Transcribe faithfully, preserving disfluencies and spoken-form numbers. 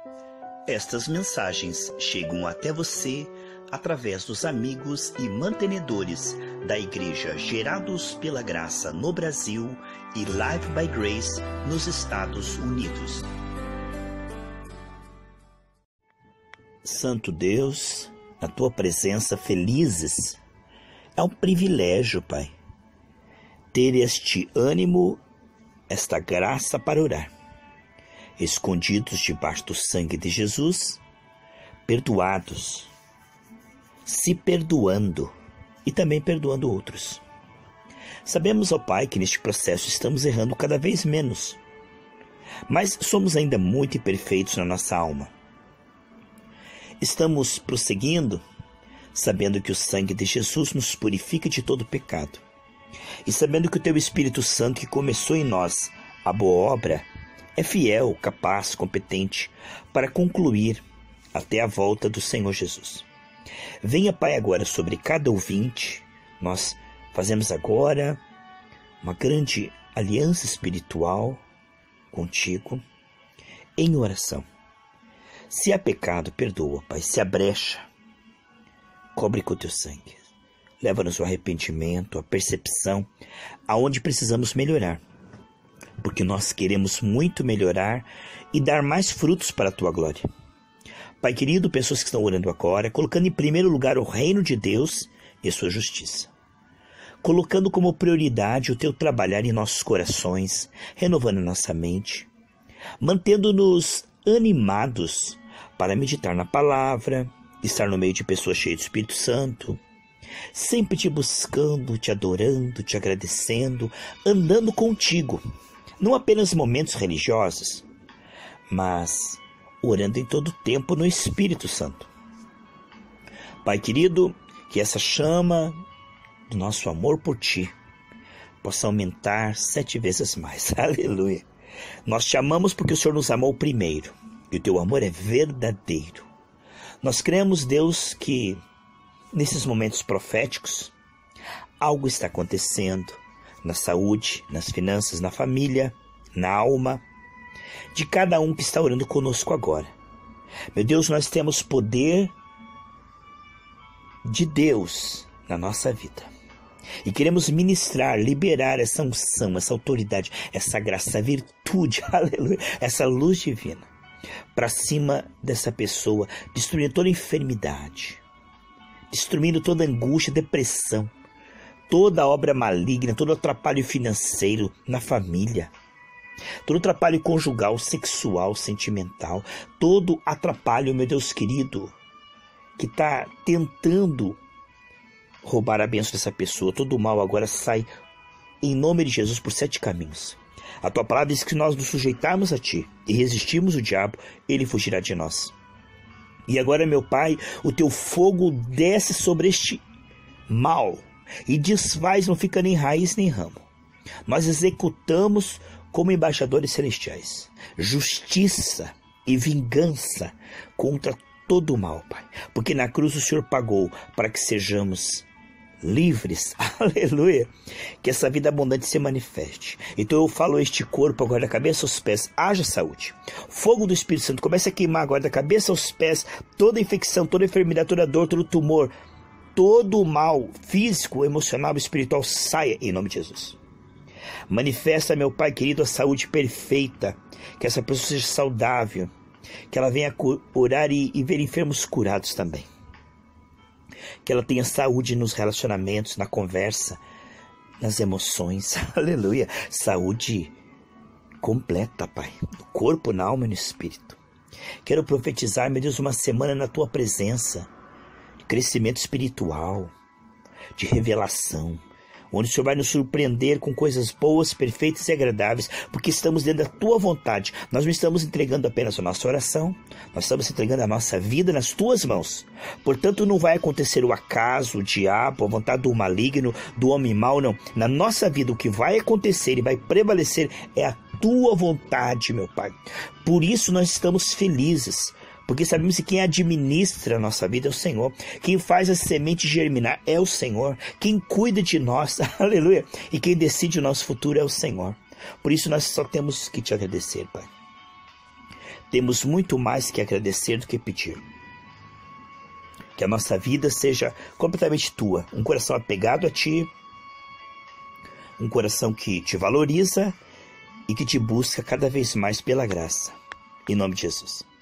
Estas mensagens chegam até você através dos amigos e mantenedores da Igreja Gerados pela Graça no Brasil e Live by Grace nos Estados Unidos. Santo Deus, na Tua presença felizes, é um privilégio, Pai, ter este ânimo, esta graça para orar, escondidos debaixo do sangue de Jesus, perdoados, se perdoando e também perdoando outros. Sabemos, ó Pai, que neste processo estamos errando cada vez menos, mas somos ainda muito imperfeitos na nossa alma. Estamos prosseguindo, sabendo que o sangue de Jesus nos purifica de todo pecado, e sabendo que o Teu Espírito Santo que começou em nós a boa obra é fiel, capaz, competente para concluir até a volta do Senhor Jesus. Venha, Pai, agora sobre cada ouvinte. Nós fazemos agora uma grande aliança espiritual contigo em oração. Se há pecado, perdoa, Pai. Se há brecha, cobre com o Teu sangue. Leva-nos ao arrependimento, à percepção, aonde precisamos melhorar, porque nós queremos muito melhorar e dar mais frutos para a Tua glória. Pai querido, pessoas que estão orando agora, colocando em primeiro lugar o reino de Deus e a sua justiça. Colocando como prioridade o Teu trabalhar em nossos corações, renovando nossa mente, mantendo-nos animados para meditar na palavra, estar no meio de pessoas cheias do Espírito Santo, sempre Te buscando, Te adorando, Te agradecendo, andando contigo, não apenas momentos religiosos, mas orando em todo tempo no Espírito Santo. Pai querido, que essa chama do nosso amor por Ti possa aumentar sete vezes mais. Aleluia. Nós Te amamos porque o Senhor nos amou primeiro, e o Teu amor é verdadeiro. Nós cremos, Deus, que nesses momentos proféticos algo está acontecendo na saúde, nas finanças, na família, na alma de cada um que está orando conosco agora. Meu Deus, nós temos poder de Deus na nossa vida e queremos ministrar, liberar essa unção, essa autoridade, essa graça, essa virtude, aleluia, essa luz divina para cima dessa pessoa, destruindo toda enfermidade, destruindo toda angústia, depressão, toda obra maligna, todo atrapalho financeiro na família, todo atrapalho conjugal, sexual, sentimental, todo atrapalho, meu Deus querido, que está tentando roubar a bênção dessa pessoa. Todo o mal agora sai em nome de Jesus por sete caminhos. A Tua palavra diz que nós nos sujeitarmos a Ti e resistirmos o diabo, ele fugirá de nós. E agora, meu Pai, o Teu fogo desce sobre este mal e desfaz, não fica nem raiz nem ramo. Nós executamos como embaixadores celestiais justiça e vingança contra todo o mal, Pai, porque na cruz o Senhor pagou para que sejamos livres, aleluia, que essa vida abundante se manifeste. Então eu falo este corpo agora da cabeça aos pés, haja saúde. Fogo do Espírito Santo comece a queimar agora da cabeça aos pés toda infecção, toda enfermidade, toda dor, todo tumor, todo o mal físico, emocional, espiritual, saia em nome de Jesus. Manifesta, meu Pai querido, a saúde perfeita, que essa pessoa seja saudável, que ela venha orar e, e ver enfermos curados também, que ela tenha saúde nos relacionamentos, na conversa, nas emoções, aleluia, saúde completa, Pai, no corpo, na alma e no espírito. Quero profetizar, meu Deus, uma semana na Tua presença, de crescimento espiritual, de revelação, onde o Senhor vai nos surpreender com coisas boas, perfeitas e agradáveis, porque estamos dentro da Tua vontade. Nós não estamos entregando apenas a nossa oração, nós estamos entregando a nossa vida nas Tuas mãos. Portanto, não vai acontecer o acaso, o diabo, a vontade do maligno, do homem mau, não. Na nossa vida, o que vai acontecer e vai prevalecer é a Tua vontade, meu Pai. Por isso nós estamos felizes, porque sabemos que quem administra a nossa vida é o Senhor. Quem faz a semente germinar é o Senhor. Quem cuida de nós, aleluia, e quem decide o nosso futuro é o Senhor. Por isso nós só temos que Te agradecer, Pai, temos muito mais que agradecer do que pedir. Que a nossa vida seja completamente tua, um coração apegado a ti, um coração que te valoriza e que te busca cada vez mais pela graça. Em nome de Jesus.